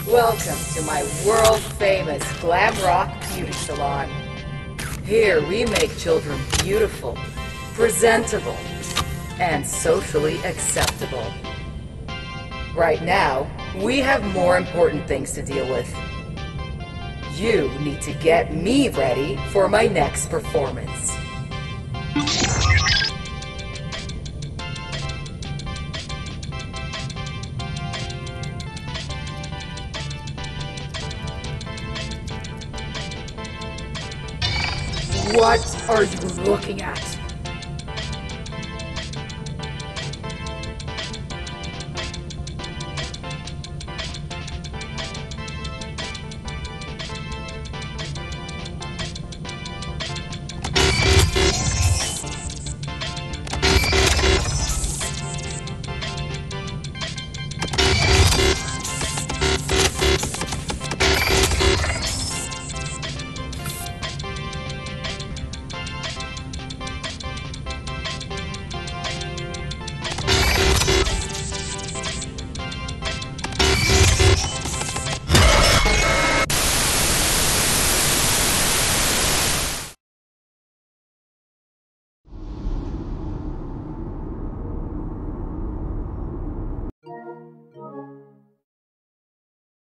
Welcome to my world-famous glam rock beauty salon. Here we make children beautiful, presentable, and socially acceptable. Right now, we have more important things to deal with. You need to get me ready for my next performance. What are you looking at?